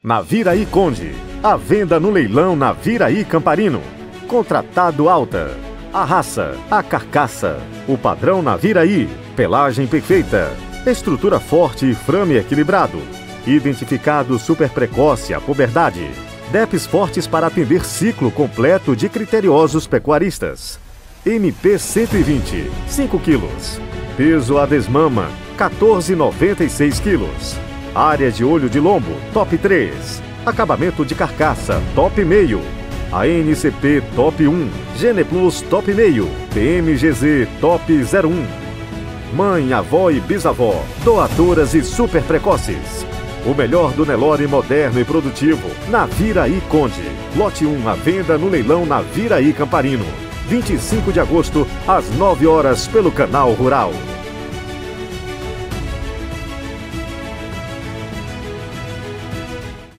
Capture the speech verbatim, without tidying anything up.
Naviraí Conde. A venda no leilão Naviraí Camparino. Contratado alta. A raça, a carcaça. O padrão Naviraí. Pelagem perfeita. Estrutura forte e frame equilibrado. Identificado super precoce à puberdade. D E Ps fortes para atender ciclo completo de criteriosos pecuaristas. M P cento e vinte, cinco quilos. Peso a desmama, quatorze vírgula noventa e seis quilos. Área de olho de lombo, top três. Acabamento de carcaça, top meio. A N C P top um. Geneplus top meio. P M G Z top zero um. Mãe, avó e bisavó, doadoras e super precoces. O melhor do Nelore moderno e produtivo, Naviraí Conde. Lote um à venda no leilão Naviraí Camparino. vinte e cinco de agosto, às nove horas, pelo Canal Rural.